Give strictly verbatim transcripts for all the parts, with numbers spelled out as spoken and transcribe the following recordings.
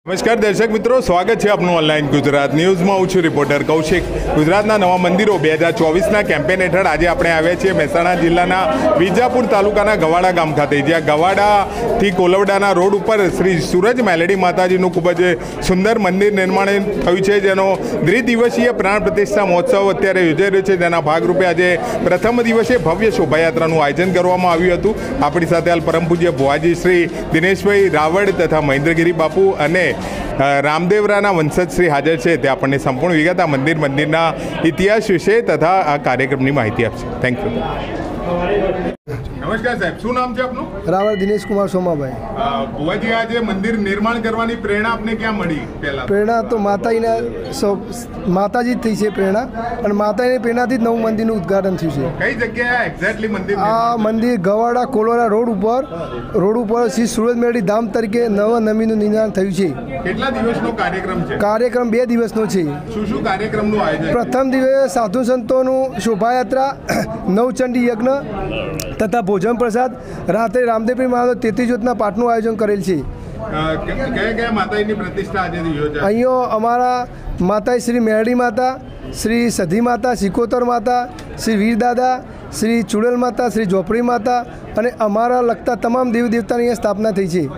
નમસ્કાર દર્શક મિત્રો, સ્વાગત છે આપનું ઓનલાઈન ગુજરાત ન્યૂઝમાં. હું છું રિપોર્ટર કૌશિક. ગુજરાતના નવા મંદિરો બે હજાર ચોવીસના કેમ્પેન હેઠળ આજે આપણે આવ્યા છીએ મહેસાણા જિલ્લાના વિજાપુર તાલુકાના ગવાડા ગામ ખાતે, જ્યાં ગવાડાથી કોલવડાના રોડ ઉપર શ્રી સૂરજ મેલડી માતાજીનું ખૂબ જ સુંદર મંદિર નિર્માણ થયું છે, જેનો દ્વિદિવસીય પ્રાણ પ્રતિષ્ઠા મહોત્સવ અત્યારે યોજાઈ રહ્યો છે. જેના ભાગરૂપે આજે પ્રથમ દિવસે ભવ્ય શોભાયાત્રાનું આયોજન કરવામાં આવ્યું હતું. આપણી સાથે હાલ પરમ પૂજ્ય ભુવાજી શ્રી દિનેશભાઈ રાવળ તથા મહેન્દ્રગીરી બાપુ અને રામદેવરાના વંશજ શ્રી હાજર છે. તે આપણને સંપૂર્ણ વિગત આ મંદિર મંદિરના ઇતિહાસ વિશે તથા આ કાર્યક્રમની માહિતી આપશે. Thank you. નમસ્કાર સાહેબ, શું નામ છે આપનું? રાવળ દિનેશ કુમાર સોમાભાઈ. ભુવાજી, આજે મંદિર નિર્માણ કરવાની પ્રેરણા આપને ક્યાં મળી? પહેલા પ્રેરણા તો માતાજીના માતાજી જ થઈ છે પ્રેરણા, અને માતાજીની પ્રેરણાથી જ નવું મંદિરનું ઉદ્ઘાટન થયું છે. કઈ જગ્યાએ એક્ઝેક્ટલી મંદિર? આ મંદિર ગવાડા કોલોરા રોડ ઉપર રોડ ઉપર શ્રી સૂરજ મેલડી ધામ તરીકે નવા નમીનું નિર્માણ થયું છે. કેટલા દિવસનો કાર્યક્રમ છે? કાર્યક્રમ બે દિવસનો છે. શું શું કાર્યક્રમનું આયોજન? પ્રથમ દિવસે સાધુ સંતોનું શોભાયાત્રા, નવચંડી યજ્ઞ તથા ભોજન પ્રસાદ, રાત્રે રામદેવપીર મહારાજ તેત્રીસ જ્યોતના પાઠનું આયોજન કરેલ છે. કયા કયા માતાજીની પ્રતિષ્ઠા આજે યોજાય? અહીંયા અમારા માતા શ્રી મેરડી માતા, શ્રી સધી માતા, સિકોતર માતા, શ્રી વીરદાદા, શ્રી ચુડેલ માતા, શ્રી ઝોપડી માતા અને અમારા લગતા તમામ દેવી દેવતાની અહીંયા સ્થાપના થઈ છે.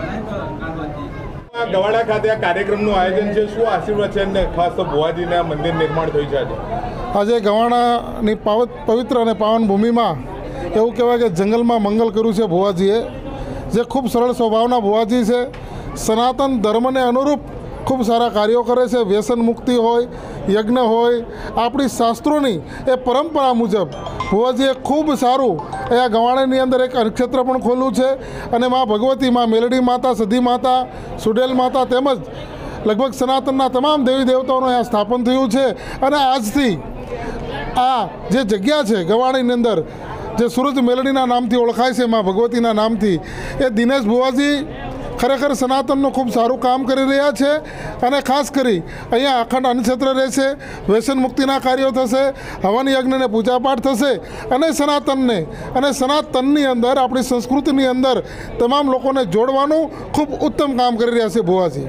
ગવાડા ખાતે આ કાર્યક્રમનું આયોજન છે, શું આશીર્વાદ છે અને ખાસ તો ભુવાજીના મંદિર નિર્માણ થયું છે આજે? આજે ગવાડાની પવિત્ર અને પાવન ભૂમિમાં એવું કહેવાય કે જંગલમાં મંગલ કર્યું છે ભુવાજીએ, જે ખૂબ સરળ સ્વભાવના ભુવાજી છે. સનાતન ધર્મને અનુરૂપ ખૂબ સારા કાર્યો કરે છે. વ્યસન મુક્તિ હોય, યજ્ઞ હોય, આપણી શાસ્ત્રોની એ પરંપરા મુજબ ભુવાજીએ ખૂબ સારું અહીંયા ગવાડાની અંદર એક નક્ષત્ર પણ ખોલ્યું છે. અને મા ભગવતી, મા મેલડી માતા, સધી માતા, સુડેલ માતા તેમજ લગભગ સનાતનના તમામ દેવી દેવતાઓનું અહીંયા સ્થાપન થયું છે. અને આજથી આ જે જગ્યા છે ગવાડાની અંદર, જે સૂરજ મેલડીના નામથી ઓળખાય છે, મા ભગવતીના નામથી, એ દિનેશ ભુવાજી ખરેખર સનાતનનું ખૂબ સારું કામ કરી રહ્યા છે. અને ખાસ કરી અહીંયા અખંડ અન્નક્ષેત્ર રહેશે, વ્યસન મુક્તિના કાર્યો થશે, હવન યજ્ઞને પૂજાપાઠ થશે, અને સનાતનને અને સનાતનની અંદર આપણી સંસ્કૃતિની અંદર તમામ લોકોને જોડવાનું ખૂબ ઉત્તમ કામ કરી રહ્યા છે ભુવાજી.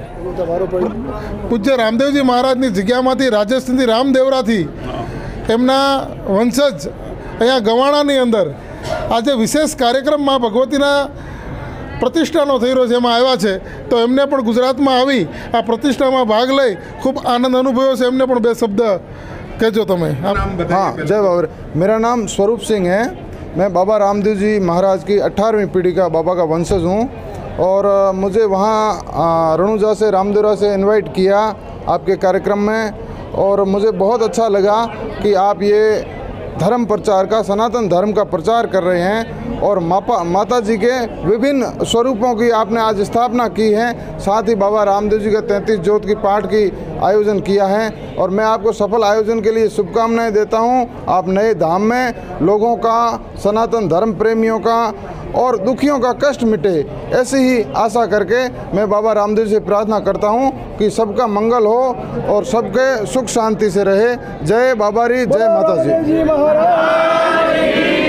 પૂજ્ય રામદેવજી મહારાજની જગ્યામાંથી, રાજસ્થાનથી રામદેવરાથી એમના વંશજ અહીંયા ગવાડાની અંદર આજે વિશેષ કાર્યક્રમમાં ભગવતીના પ્રતિષ્ઠાનો થઈ રહ્યો છે, એમાં આવ્યા છે. તો એમને પણ ગુજરાતમાં આવી આ પ્રતિષ્ઠામાં ભાગ લઈ ખૂબ આનંદ અનુભવ્યો છે. એમને પણ બે શબ્દ કહેજો તમે. हाँ, जय बाबा. मेरा नाम स्वरूप सिंह है. मैं बाबा रामदेव जी महाराज की अठारहवीं पीढ़ी का बाबा का वंशज हूँ. और मुझे वहाँ रणुजा से, रामदेवरा से इनवाइट किया आपके कार्यक्रम में. और मुझे बहुत अच्छा लगा कि आप ये धर्म प्रचार का, सनातन धर्म का प्रचार कर रहे हैं. और मापा माता जी के विभिन्न स्वरूपों की आपने आज स्थापना की है. साथ ही बाबा रामदेव जी का तैंतीस ज्योत की पाठ की आयोजन किया है. और मैं आपको सफल आयोजन के लिए शुभकामनाएं देता हूं. आप नए धाम में लोगों का, सनातन धर्म प्रेमियों का और दुखियों का कष्ट मिटे, ऐसी ही आशा करके मैं बाबा रामदेव से प्रार्थना करता हूं कि सबका मंगल हो और सबके सुख शांति से रहे. जय बाबा री, जय माता जी.